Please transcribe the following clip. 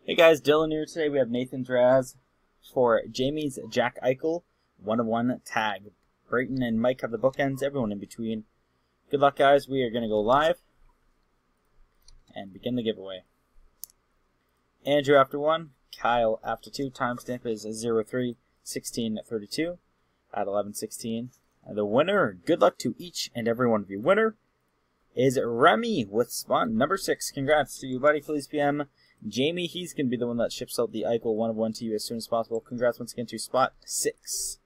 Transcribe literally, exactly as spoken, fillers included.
Hey guys, Dylan here. Today we have Nathan's razz for Jamie's Jack Eichel, one of one tag. Brayton and Mike have the bookends, everyone in between. Good luck guys, we are going to go live and begin the giveaway. Andrew after one, Kyle after two, timestamp is zero three sixteen thirty-two at eleven sixteen. And the winner, good luck to each and every one of you. Winner is Remy with spot number six. Congrats to you, buddy. Please P M Jamie. He's going to be the one that ships out the Eichel one of one to you as soon as possible. Congrats once again to spot six.